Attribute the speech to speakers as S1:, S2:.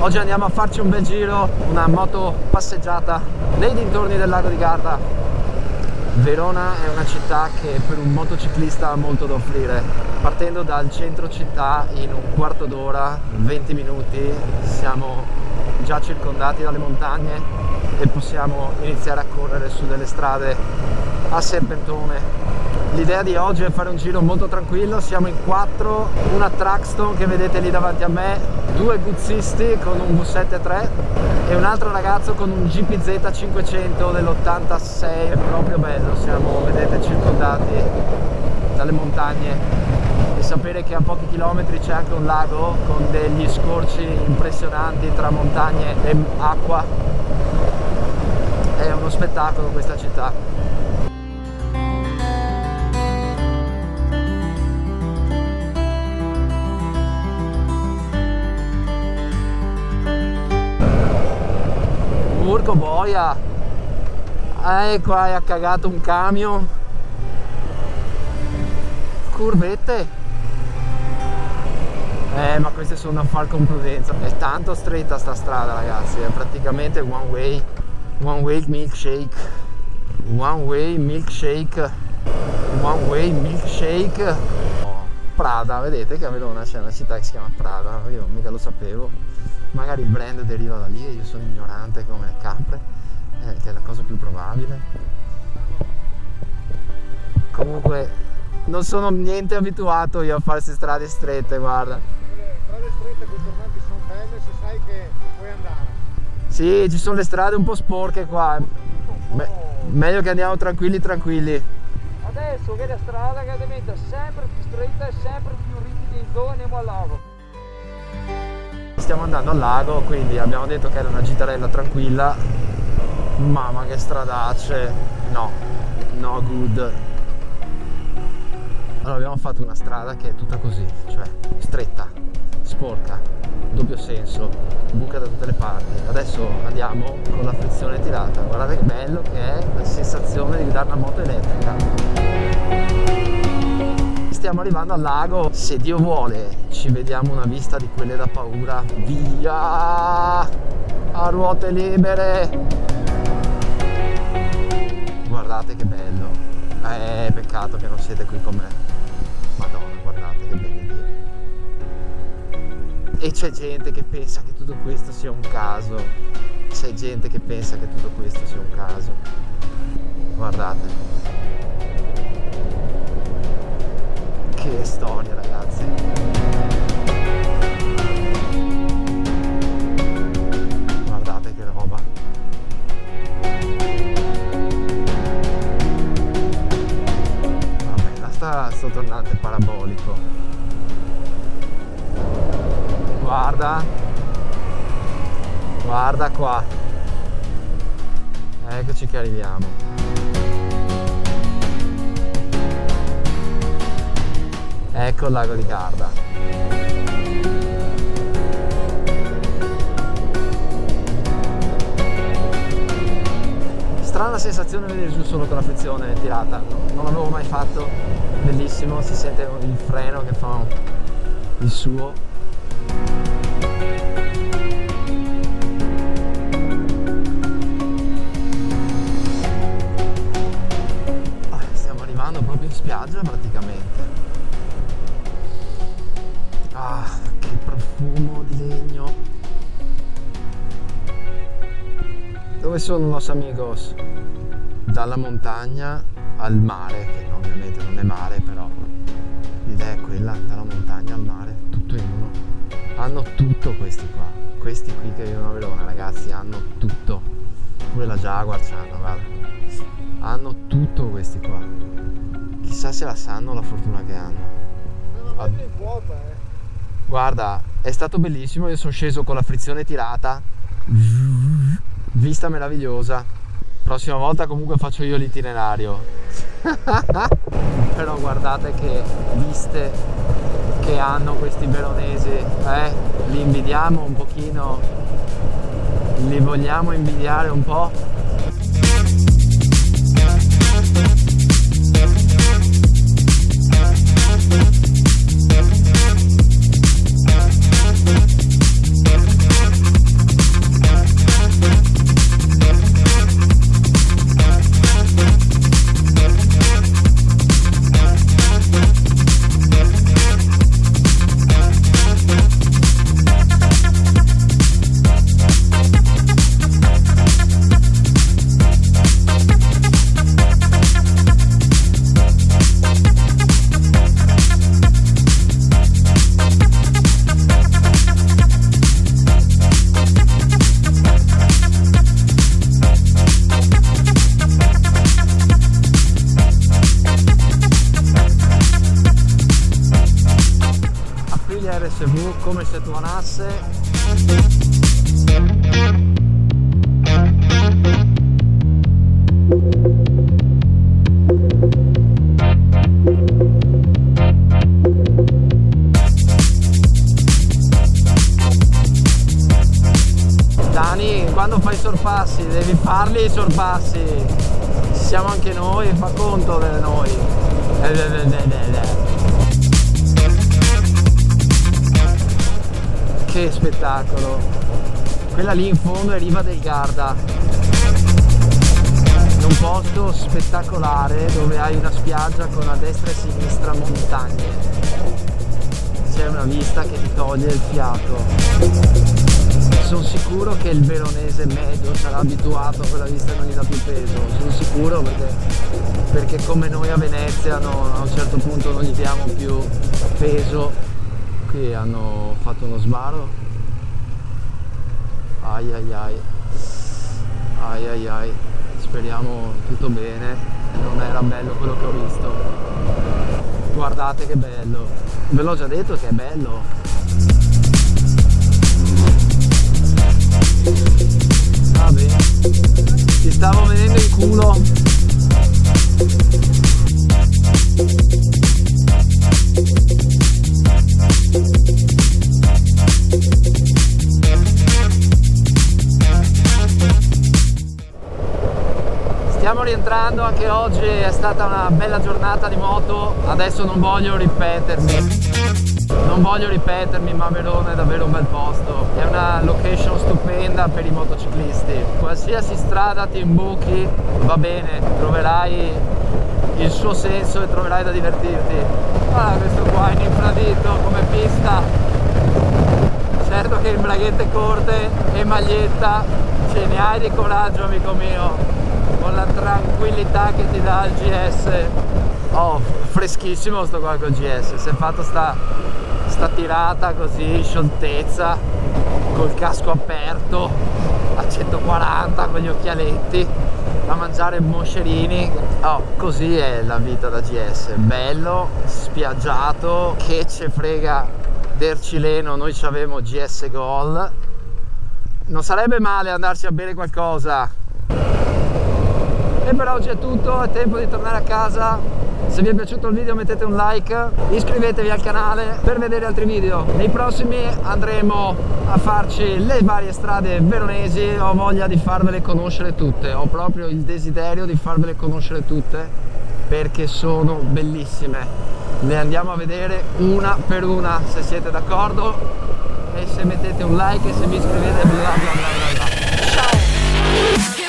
S1: Oggi andiamo a farci un bel giro, una moto passeggiata nei dintorni del lago di Garda. Verona è una città che per un motociclista ha molto da offrire. Partendo dal centro città in un quarto d'ora, 20 minuti, siamo già circondati dalle montagne e possiamo iniziare a correre su delle strade a serpentone. L'idea di oggi è fare un giro molto tranquillo, siamo in 4, una Traxton che vedete lì davanti a me, 2 guzzisti con un V7-3 e un altro ragazzo con un GPZ 500 dell'86, è proprio bello, siamo, vedete, circondati dalle montagne e sapere che a pochi chilometri c'è anche un lago con degli scorci impressionanti tra montagne e acqua, è uno spettacolo questa città. Porco boia, qua ha cagato un camion, curvette, ma queste sono da far con prudenza, è tanto stretta sta strada ragazzi, è praticamente one way milkshake, Prada, vedete che a Verona c'è una città che si chiama Prada, io mica lo sapevo. Magari il brand deriva da lì e io sono ignorante come le capre, che è la cosa più probabile. Comunque non sono niente abituato io a fare queste strade strette, guarda.
S2: Le strade strette con i tornanti sono belle se sai che puoi andare.
S1: Sì, ci sono le strade un po' sporche qua. Meglio che andiamo tranquilli.
S3: Adesso che la strada che diventa sempre più stretta e sempre più ripida in dove andiamo al lago.
S1: Stiamo andando al lago, quindi abbiamo detto che era una gitarella tranquilla. Mamma che stradacce, no good. Allora abbiamo fatto una strada che è tutta così, cioè stretta, sporca, doppio senso, buca da tutte le parti. Adesso andiamo con la frizione tirata, guardate che bello che è la sensazione di guidare una moto elettrica. Stiamo arrivando al lago, se Dio vuole ci vediamo una vista di quelle da paura, via a ruote libere, guardate che bello, peccato che non siete qui con me, madonna guardate che bella idea. E c'è gente che pensa che tutto questo sia un caso, guardate. Che storia ragazzi. Guardate che roba. Vabbè, là sto tornante parabolico. Guarda qua. Eccoci che arriviamo. Ecco il lago di Garda. Strana sensazione venire giù solo con la frizione tirata, non l'avevo mai fatto, bellissimo, si sente il freno che fa il suo. Stiamo arrivando proprio in spiaggia praticamente. Che profumo di legno. Dove sono los amigos? Dalla montagna al mare, che ovviamente non è mare, però l'idea è quella, dalla montagna al mare, tutto in uno. Hanno tutto questi qua, questi qui che vivono a Verona ragazzi, hanno tutto. Pure la Jaguar c'hanno, guarda. Hanno tutto questi qua. Chissà se la sanno la fortuna che hanno. Guarda, è stato bellissimo, io sono sceso con la frizione tirata, vista meravigliosa. Prossima volta comunque faccio io l'itinerario. Però guardate che viste che hanno questi veronesi, li invidiamo un pochino, li vogliamo invidiare un po'. come se tuonasse. Dani, quando fai i sorpassi devi farli i sorpassi, siamo anche noi, fa conto di noi. Che spettacolo! Quella lì in fondo è Riva del Garda, in un posto spettacolare dove hai una spiaggia con a destra e a sinistra montagne. C'è una vista che ti toglie il fiato. Sono sicuro che il veronese medio sarà abituato a quella vista e non gli dà più peso, sono sicuro, perché come noi a Venezia a un certo punto non gli diamo più peso. Qui hanno fatto uno sbarro, ai ai ai, ai ai ai, speriamo tutto bene, non era bello quello che ho visto. Guardate che bello, ve l'ho già detto che è bello. Vabbè, ti stavo venendo in culo. Stiamo rientrando, anche oggi è stata una bella giornata di moto. Adesso non voglio ripetermi, ma Verona è davvero un bel posto, è una location stupenda per i motociclisti. Qualsiasi strada ti imbuchi va bene, troverai il suo senso e troverai da divertirti. Guarda questo qua in infradito come pista, certo che in braghette corte e maglietta ce ne hai di coraggio, amico mio, con la tranquillità che ti dà il GS. Oh, freschissimo sto qua col GS, si è fatto sta tirata così, scioltezza, col casco aperto a 140 con gli occhialetti a mangiare moscerini. Oh, così è la vita da GS, bello, spiaggiato, che ce frega del cileno, noi ci avevamo GS Gol, non sarebbe male andarci a bere qualcosa. E per oggi è tutto, è tempo di tornare a casa. Se vi è piaciuto il video mettete un like, iscrivetevi al canale per vedere altri video. Nei prossimi andremo a farci le varie strade veronesi, ho voglia di farvele conoscere tutte, ho proprio il desiderio di farvele conoscere tutte perché sono bellissime. Le andiamo a vedere una per una, se siete d'accordo, e se mettete un like e se vi iscrivete bla bla bla bla bla. Ciao!